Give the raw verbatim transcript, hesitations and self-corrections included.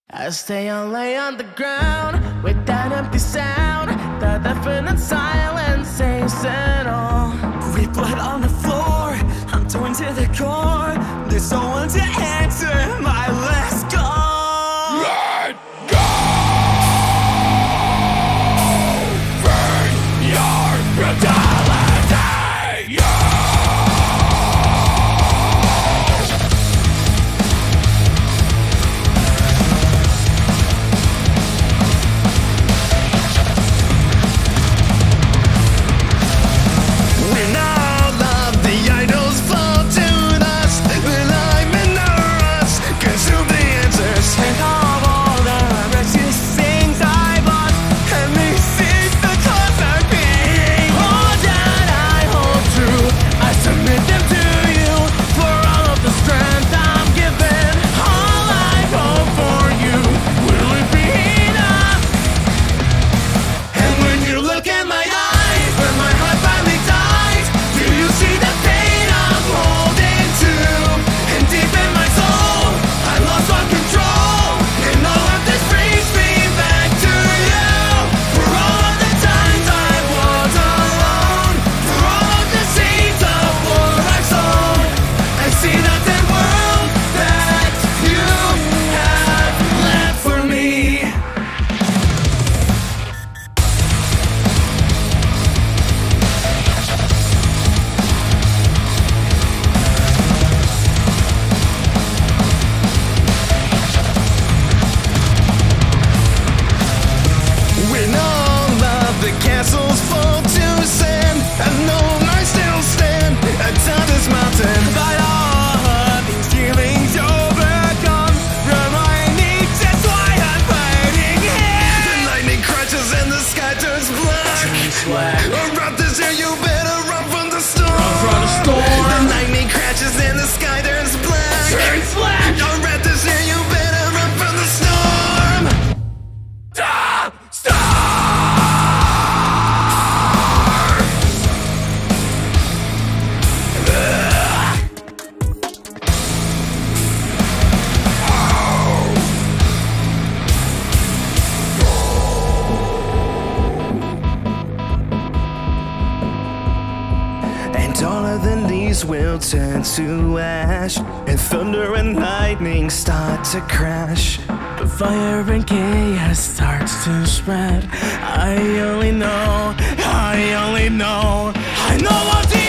I stay on lay on the ground with that empty sound. The definite silence says it all. We blood on the floor, I'm torn to the core. There's no one to answer my last call. Let go! Burn your brutality, yeah! Around this year, you better run from the storm. Run from the storm. The lightning crashes and the sky turns black. Turns black. Around this year, you better run from the storm. Stop! Stop! All of the leaves will turn to ash, and thunder and lightning start to crash. The fire and chaos starts to spread. I only know, I only know, I know what the